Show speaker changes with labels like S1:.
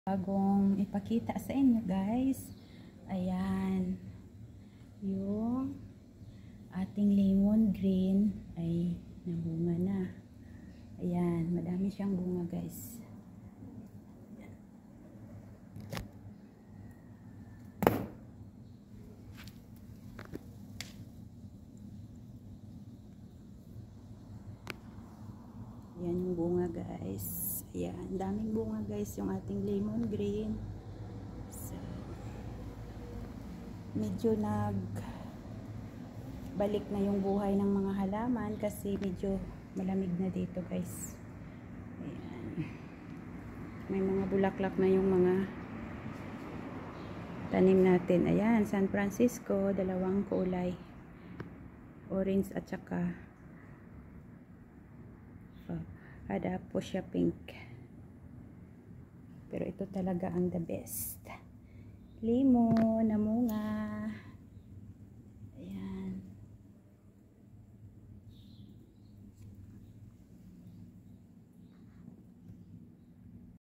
S1: Bagong ipakita sa inyo guys, ayan yung ating lemon green ay nabunga na. Ayan, madami siyang bunga guys. Ayan yung bunga guys. Ayan, daming bunga guys yung ating lemon green. So, medyo balik na yung buhay ng mga halaman kasi medyo malamig na dito guys. Ayan. May mga bulaklak na yung mga tanim natin. Ayan, San Francisco, dalawang kulay. Orange at saka po siya pink. Pero ito talaga ang the best. Lemon, namunga.